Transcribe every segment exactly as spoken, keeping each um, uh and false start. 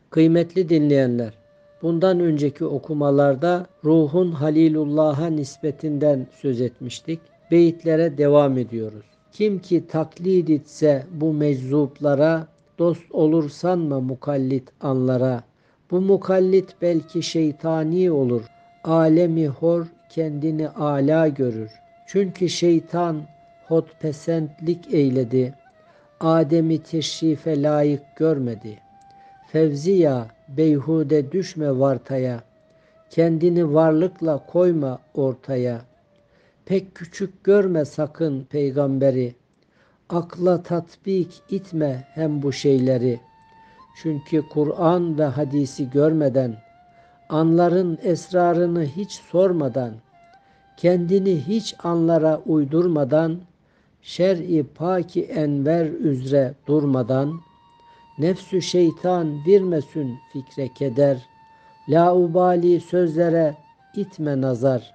Kıymetli dinleyenler, bundan önceki okumalarda ruhun Halilullah'a nispetinden söz etmiştik. Beyitlere devam ediyoruz. Kim ki taklit etse bu meczuplara, dost olur sanma mukallit anlara. Bu mukallit belki şeytani olur. Alemi hor kendini âlâ görür. Çünkü şeytan hotpesentlik eyledi. Adem'i teşrife layık görmedi. Fevziya beyhude düşme vartaya. Kendini varlıkla koyma ortaya. Pek küçük görme sakın peygamberi. Akla tatbik itme hem bu şeyleri. Çünkü Kur'an ve hadisi görmeden, anların esrarını hiç sormadan, kendini hiç anlara uydurmadan, şer-i paki enver üzere durmadan, nefsü şeytan virmesün fikre keder, laubali sözlere itme nazar,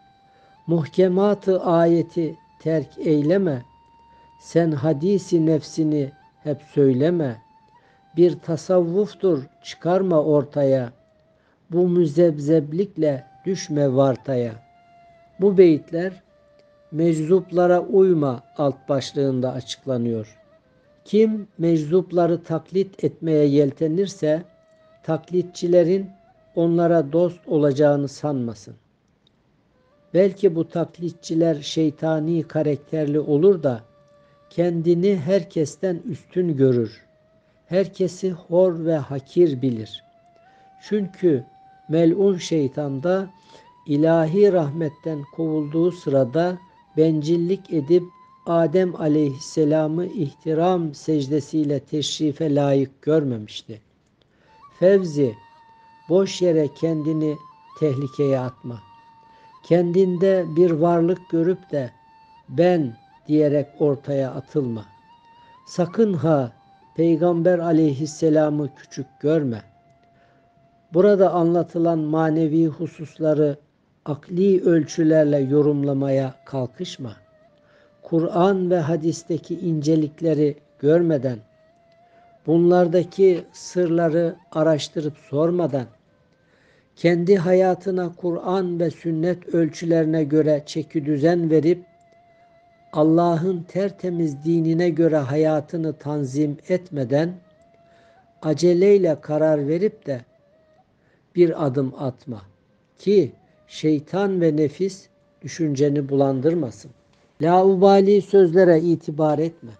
muhkematı ayeti terk eyleme, sen hadisi nefsini hep söyleme, bir tasavvuftur çıkarma ortaya, bu müzebzeblikle düşme vartaya. Bu beyitler meczuplara uyma alt başlığında açıklanıyor. Kim meczupları taklit etmeye yeltenirse taklitçilerin onlara dost olacağını sanmasın. Belki bu taklitçiler şeytani karakterli olur da kendini herkesten üstün görür. Herkesi hor ve hakir bilir. Çünkü melun şeytanda ilahi rahmetten kovulduğu sırada bencillik edip Adem aleyhisselamı ihtiram secdesiyle teşrife layık görmemişti. Fevzi, boş yere kendini tehlikeye atma. Kendinde bir varlık görüp de ben diyerek ortaya atılma. Sakın ha Peygamber aleyhisselamı küçük görme. Burada anlatılan manevi hususları akli ölçülerle yorumlamaya kalkışma. Kur'an ve hadisteki incelikleri görmeden, bunlardaki sırları araştırıp sormadan, kendi hayatına Kur'an ve sünnet ölçülerine göre çekidüzen verip, Allah'ın tertemiz dinine göre hayatını tanzim etmeden, aceleyle karar verip de bir adım atma ki şeytan ve nefis düşünceni bulandırmasın. Laubali sözlere itibar etme.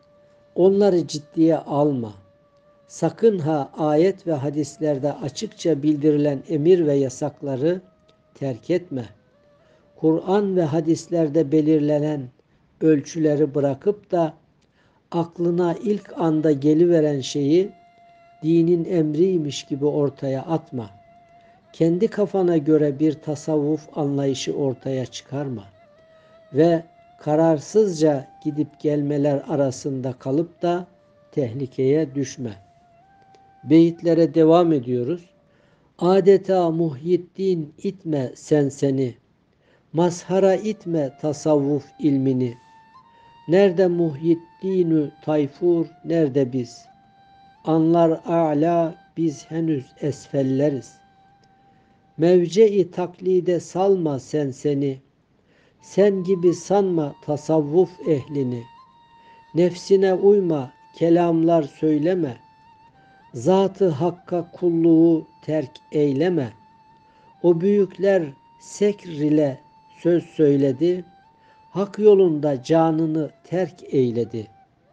Onları ciddiye alma. Sakın ha ayet ve hadislerde açıkça bildirilen emir ve yasakları terk etme. Kur'an ve hadislerde belirlenen ölçüleri bırakıp da aklına ilk anda geliveren şeyi dinin emriymiş gibi ortaya atma. Kendi kafana göre bir tasavvuf anlayışı ortaya çıkarma ve kararsızca gidip gelmeler arasında kalıp da tehlikeye düşme. Beyitlere devam ediyoruz. Adeta Muhyiddin itme sen seni, mazhara itme tasavvuf ilmini. Nerede Muhyiddinü Tayfur, nerede biz? Anlar a'la, biz henüz esfelleriz. Mevce-i taklide salma sen seni, sen gibi sanma tasavvuf ehlini. Nefsine uyma, kelamlar söyleme. Zat-ı Hakk'a kulluğu terk eyleme. O büyükler sekr ile söz söyledi. Hak yolunda canını terk eyledi.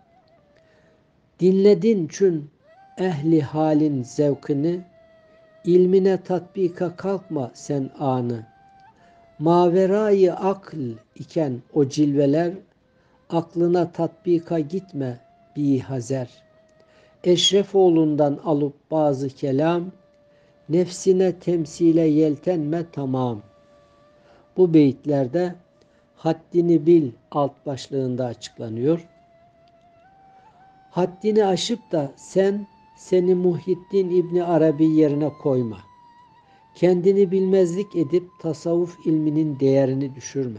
Dinledin çün ehli halin zevkini. İlmine tatbika kalkma sen anı. Maverayı akl iken o cilveler, aklına tatbika gitme bihazer. Eşrefoğlundan alıp bazı kelam, nefsine temsile yeltenme tamam. Bu beyitlerde haddini bil alt başlığında açıklanıyor. Haddini aşıp da sen seni Muhyiddin İbni Arabi yerine koyma. Kendini bilmezlik edip tasavvuf ilminin değerini düşürme.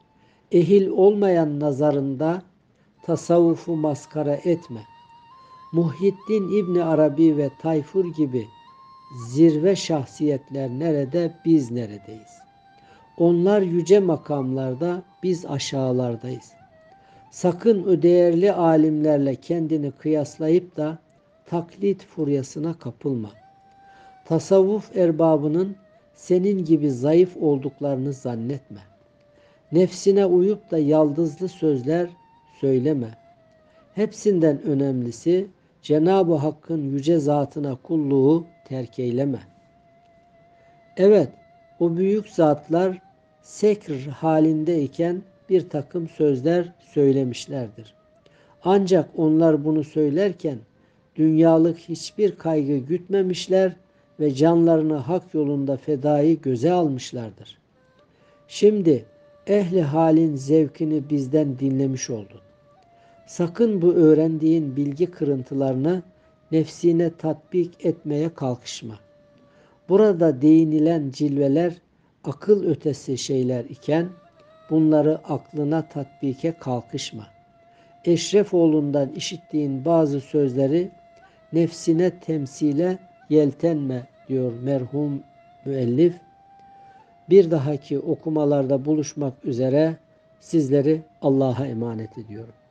Ehil olmayan nazarında tasavvufu maskara etme. Muhyiddin İbni Arabi ve Tayfur gibi zirve şahsiyetler nerede, biz neredeyiz? Onlar yüce makamlarda, biz aşağılardayız. Sakın o değerli alimlerle kendini kıyaslayıp da taklit furyasına kapılma. Tasavvuf erbabının senin gibi zayıf olduklarını zannetme. Nefsine uyup da yaldızlı sözler söyleme. Hepsinden önemlisi Cenab-ı Hakk'ın yüce zatına kulluğu terk eyleme. Evet, o büyük zatlar sekr halindeyken bir takım sözler söylemişlerdir. Ancak onlar bunu söylerken dünyalık hiçbir kaygı gütmemişler ve canlarını hak yolunda fedayı göze almışlardır. Şimdi ehli halin zevkini bizden dinlemiş oldun. Sakın bu öğrendiğin bilgi kırıntılarını nefsine tatbik etmeye kalkışma. Burada değinilen cilveler akıl ötesi şeyler iken bunları aklına tatbike kalkışma. Eşrefoğlundan işittiğin bazı sözleri nefsine temsile yeltenme diyor merhum müellif. Bir dahaki okumalarda buluşmak üzere sizleri Allah'a emanet ediyorum.